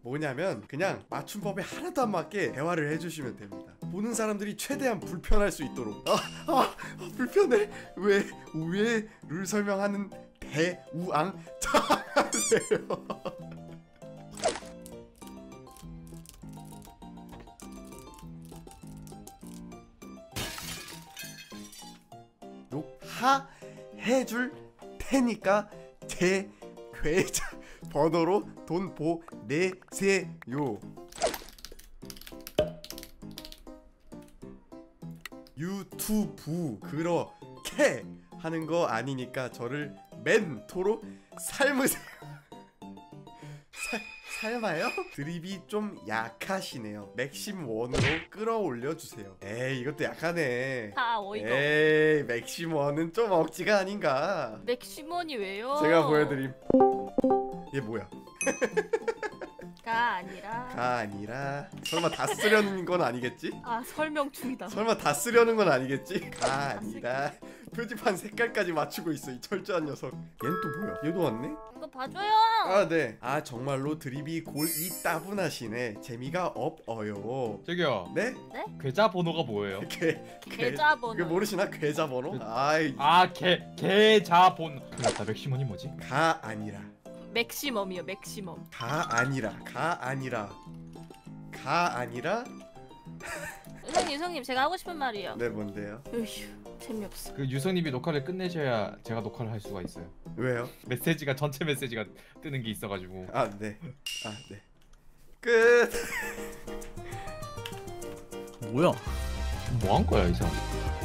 뭐냐면 그냥 맞춤법에 하나도 안 맞게 대화를 해주시면 됩니다. 보는 사람들이 최대한 불편할 수 있도록. 불편해. 왜를 설명하는 대우앙 하세요. 녹화해줄 테니까 제 계좌 번호로 돈 보내세요. 유튜브 그렇게 하는 거 아니니까 저를 멘토로 삶으세요. 삶아요? 드립이 좀 약하시네요. 맥심 1으로 끌어올려주세요. 에이 이것도 약하네. 어이가. 에이 맥심 1은 좀 억지가 아닌가. 맥시먼이 왜요? 제가 보여드림. 얘 뭐야? 가 아니라 설마 다 쓰려는 건 아니겠지? 설명 중이다. 설마 다 쓰려는 건 아니겠지? 가 아니라 표지판 색깔까지 맞추고 있어 이 철저한 녀석. 얜 또 뭐야? 얘도 왔네? 이거 봐줘요. 네. 정말로 드립이 골이 따분하시네. 재미가 없어요. 저기요. 네? 계좌 번호가 뭐예요? 계좌번호. 이거 모르시나? 계좌번호? 계좌 번호. 그렇다. 맥시멈이 뭐지? 가 아니라 맥시멈이요. 맥시멈. 가 아니라 유성님 제가 하고 싶은 말이요. 네 뭔데요? 으휴 재미없어. 그 유성님이 녹화를 끝내셔야 제가 녹화를 할 수가 있어요. 왜요? 메시지가 전체 메시지가 뜨는 게 있어가지고. 네. 끝. 뭐야? 뭐 한 거야 이 사람?